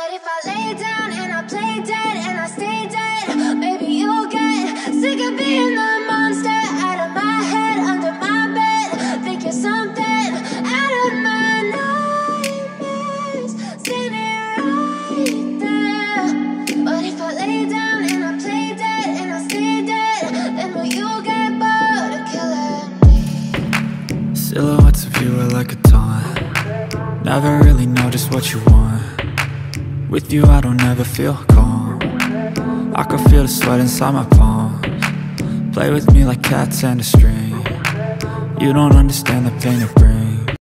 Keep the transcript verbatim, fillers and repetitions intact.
But if I lay down and I play dead and I stay dead, maybe you'll get sick of being the monster out of my head, under my bed. Think you're something out of my nightmares, standing right there. But if I lay down and I play dead and I stay dead, then will you get bored of killing me? Silhouettes of you are like a taunt. Never really know just what you want. With you I don't ever feel calm. I can feel the sweat inside my palms. Play with me like cats and a string. You don't understand the pain it brings.